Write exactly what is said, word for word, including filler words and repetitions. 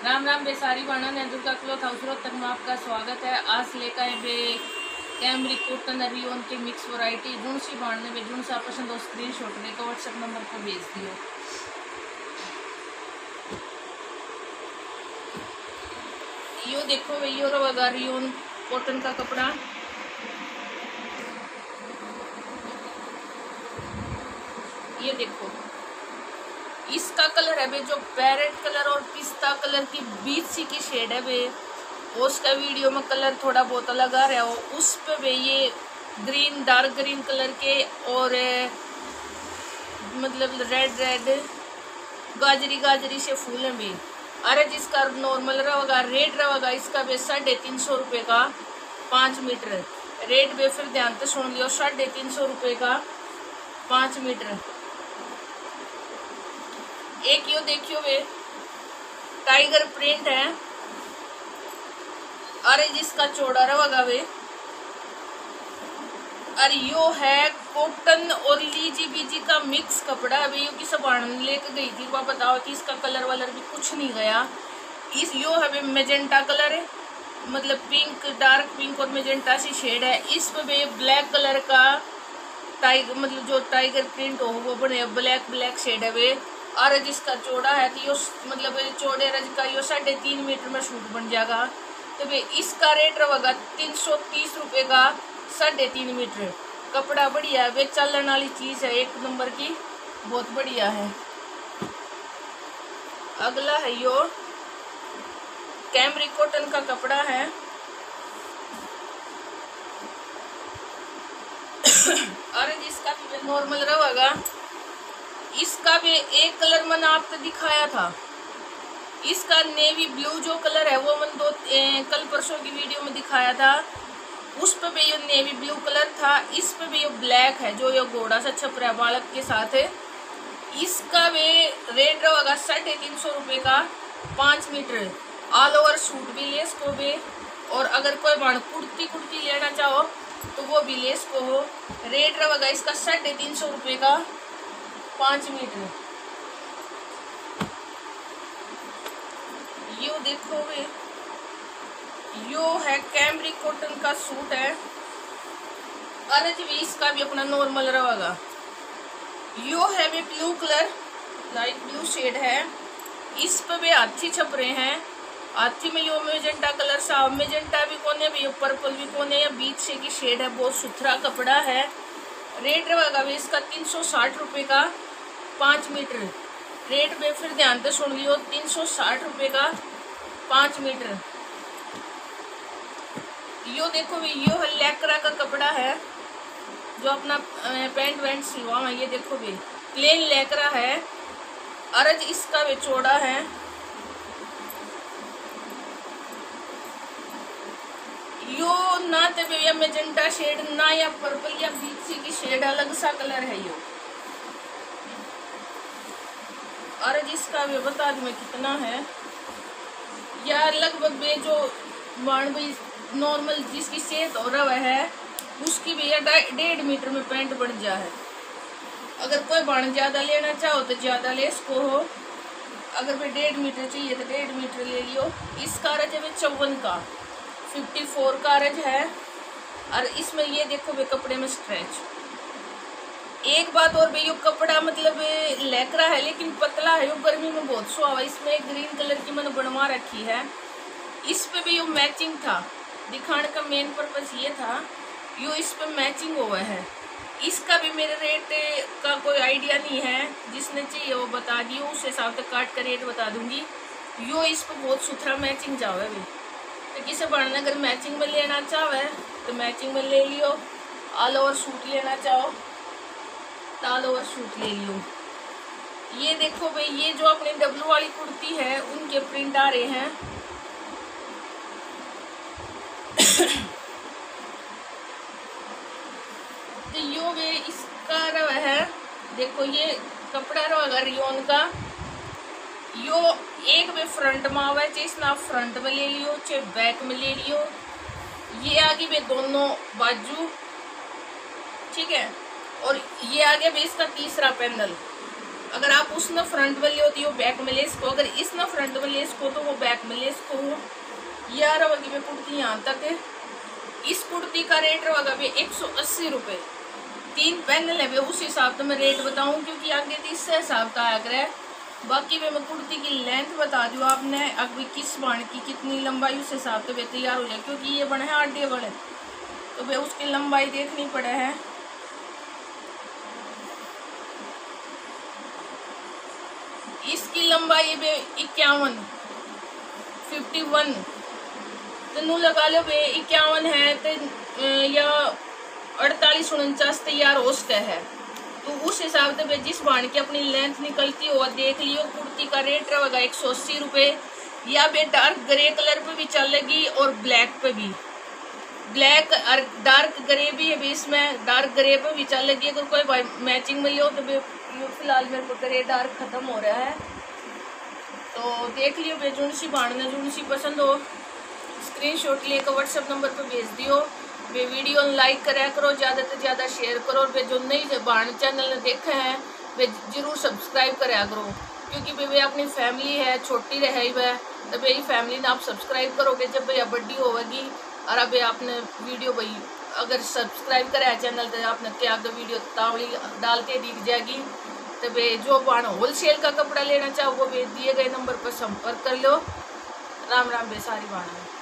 राम राम बेसारी बाणा ने Durga cloth house Rohtak में आपका स्वागत है। आज लेकर आए बे कैमरिक कॉटन रियोन की मिक्स वैरायटी जुनसी बांधने में जुन सा पसंद हो स्क्रीन शॉट लेकर व्हाट्सएप नंबर पर भेज दियो। यो देखो भाई यो रवा रियोन कॉटन का कपड़ा, ये देखो इसका कलर है बे जो पैरेट कलर और पिस्ता कलर की बीच सी की शेड है बे। उसका वीडियो में कलर थोड़ा बहुत अलग आ रहा हो, उस पे बे ये ग्रीन डार्क ग्रीन कलर के और मतलब रेड रेड गाजरी गाजरी से फूल हैं बे। अरे जिसका नॉर्मल रहेगा रेट रहेगा इसका बे साढ़े तीन सौ रुपये का पाँच मीटर रेट बे। फिर ध्यान से सुन लियो, साढ़े तीन सौ रुपये का पाँच मीटर। एक यो देखियो वे टाइगर प्रिंट है, अरे जिसका चौड़ा रहेगा वे। अरे यो है कॉटन और लीजी बीजी का मिक्स कपड़ा है। यो की सबान लेके गई थी, वह बताओ कि इसका कलर वलर भी कुछ नहीं गया। इस यो है वे मेजेंटा कलर है, मतलब पिंक डार्क पिंक और मेजेंटा सी शेड है। इस पे वे ब्लैक कलर का टाइगर मतलब जो टाइगर प्रिंट हो वो बने ब्लैक ब्लैक शेड है वे। और जिसका चौड़ा है तो यो मतलब चौड़े रज का यो साढ़े तीन मीटर में सूट बन जाएगा। तो भाई इसका रेट रहेगा तीन सौ तीस रुपये का साढ़े तीन मीटर। कपड़ा बढ़िया है वे, चलने वाली चीज़ है एक नंबर की, बहुत बढ़िया है। अगला है यो कैमरिक कॉटन का कपड़ा है। और जिसका भी नॉर्मल रहेगा, इसका भी एक कलर मैंने आपको दिखाया था। इसका नेवी ब्लू जो कलर है वो मैंने दो ए, कल परसों की वीडियो में दिखाया था। उस पे भी ये नेवी ब्लू कलर था, इस पे भी ये ब्लैक है जो ये घोड़ा सा छपरा बालक के साथ है। इसका भी रेट रहेगा साढ़े तीन सौ रुपये का पाँच मीटर। ऑल ओवर सूट भी लेस को भी, और अगर कोई बाण कुर्ती कुर्ती लेना चाहो तो वो भी लेस को हो। रेट रहेगा इसका साढ़े तीन सौ रुपये का पाँच मीटर। यो देखो वे यो है कैमरिक कॉटन का सूट है। अरे भी इसका भी अपना नॉर्मल रहेगा। यो है भी blue colour, light blue shade है। इस पे भी हाथी छप रहे हैं। हाथी में यो मेजेंटा कलर सा, मेजेंटा भी कोने भी पर्पल भी कोने या बीच से की शेड है। बहुत सुथरा कपड़ा है। रेट रहेगा भी इसका तीन सौ साठ रुपये का पाँच मीटर। रेट में फिर ध्यान से सुन लियो, तीन सौ साठ रुपये का पाँच मीटर। यो देखो भी यो है लैक्रा का कपड़ा है जो अपना पैंट वैंट सिलवा है। ये देखो भी प्लेन लैक्रा है। अरज इसका भी चौड़ा है। यो ना तो या मेजेंटा शेड ना या पर्पल या बीच सी की शेड, अलग सा कलर है यो। और जिसका भी बता दूं मैं कितना है, या लगभग बे जो बाण भी नॉर्मल जिसकी सेहत हो रहा है उसकी भी डेढ़ मीटर में पैंट बन जा है। अगर कोई बाण ज़्यादा लेना चाहो तो ज़्यादा ले इसको हो, अगर भाई डेढ़ मीटर चाहिए तो डेढ़ मीटर ले लियो। इसका रज है चौवन का फिफ्टी फोर का रज है। और इसमें ये देखो वे कपड़े में स्ट्रेच। एक बात और भी, यो कपड़ा मतलब लैक्रा है लेकिन पतला है, यो गर्मी में बहुत सुहावा। इसमें एक ग्रीन कलर की मैंने बनवा रखी है। इस पे भी यो मैचिंग था, दिखाने का मेन पर्पस ये था यो इस पे मैचिंग हुआ है। इसका भी मेरे रेट का कोई आइडिया नहीं है, जिसने चाहिए वो बता दियो, उस हिसाब से काट कर रेट बता दूंगी। यो इस पे बहुत सुथरा मैचिंग चाहे भी, तो किसे बढ़ना अगर मैचिंग में लेना चाहे तो मैचिंग में ले लियो। ऑल ओवर सूट लेना चाहो ऑल ओवर सूट ले लियो। ये देखो भाई ये जो अपने डब्लू वाली कुर्ती है उनके प्रिंट आ रहे हैं। तो यो वे इसका रवा है, देखो ये कपड़ा रहेगा रियोन का। यो एक वे फ्रंट में आवा है, चाहे इसमें आप फ्रंट में ले लियो चाहे बैक में ले लियो। ये आगे वे दोनों बाजू, ठीक है। और ये आगे भी इसका तीसरा पैनल। अगर आप उस न फ्रंट में ले होती हो बैक में ले इसको, अगर इस न फ्रंट में ले इसको तो वो बैक में ले इसको हो। यह रवगी में कुर्ती यहाँ तक है। इस कुर्ती का रेट रवगा भी एक सौ अस्सी रुपये। तीन पैनल है वे उस हिसाब से मैं रेट बताऊँ, क्योंकि आगे तो इससे हिसाब का आया करे। बाकी वे मैं कुर्ती की लेंथ बता दूँ आपने, अभी किस बाण की कितनी लंबाई उस हिसाब से वे तैयार हो जाए, क्योंकि ये बने हैं आडे बड़े तो वे उसकी लंबाई देखनी पड़े है। इसकी लंबाई वे इक्यावन फिफ्टी वन तो नू लगा लो वे इक्यावन है तो या अड़तालीस उनचास तैयार हो सके है। तो उस हिसाब से वे जिस बाण की अपनी लेंथ निकलती हो देख लियो। कुर्ती का रेट रहेगा एक सौ अस्सी रुपये। या वे डार्क ग्रे कलर पे भी चलेगी और ब्लैक पे भी, ब्लैक और डार्क ग्रे भी है इसमें, डार्क ग्रे पे भी चलेगी। अगर कोई भाई मैचिंग में लियो तो वे फिलहाल मेरे को ग्रे डार्क खत्म हो रहा है तो देख लियो। वे जुन सी बाण ने जुन सी पसंद हो स्क्रीनशॉट लेकर व्हाट्सएप नंबर पर भेज दियो। वे वीडियो लाइक कराया करो, ज़्यादा से ज़्यादा शेयर करो। और वे जो नई बाण चैनल ने देखे हैं वे जरूर सब्सक्राइब कराया करो, क्योंकि वे वे अपनी फैमिली है, छोटी रहे वह तो भाई फैमिली ने आप सब्सक्राइब करोगे जब भैया बड्डी होगी। और अब आपने वीडियो भाई अगर सब्सक्राइब कराया चैनल तो आपने क्या वीडियो तावड़ी डालते दिख जाएगी। तो वे जो बाण होलसेल का कपड़ा लेना चाहो वो वे दिए गए नंबर पर संपर्क कर लो। राम राम बे सारी बाण।